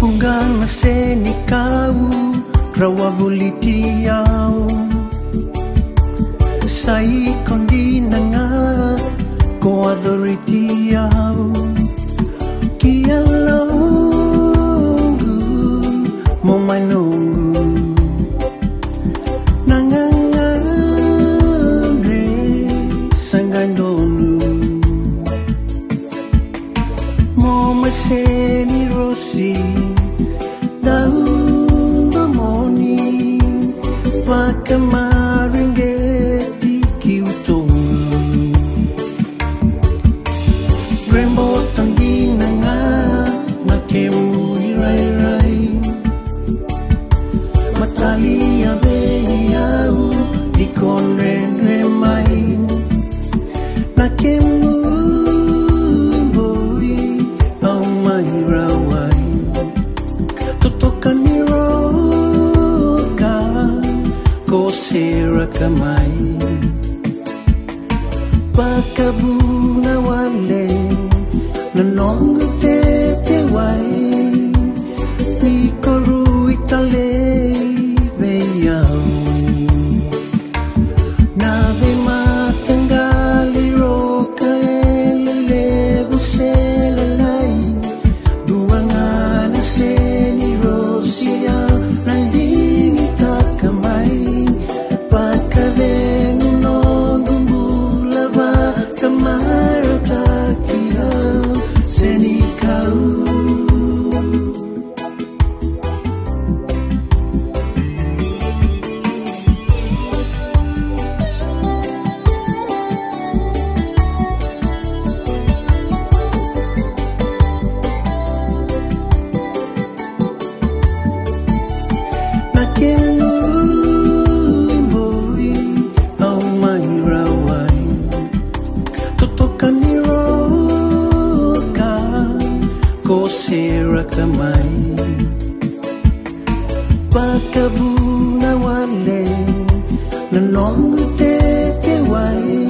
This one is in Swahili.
Hunggang maseni kau rawa bulitiao sai kondi nanga ko adoritiao kia longu mo manungu nangangare sangandonu mo maseni rosi daun domoni pakamaringeti kiutong Rainbow tanggi nanga makemu irai rai matali abeyau ikon renre mai nakemu boy au mai rawai Totokaniroka ko sira kamai pakabuna wale nanong te wai ni koru itale beyau na be matangali roka ele buselalai duangan seni rosia nandini kakamai pakavenu no gumbulaba kamaro takia seni kau ko sira kamay pakabuna wale nanong te wai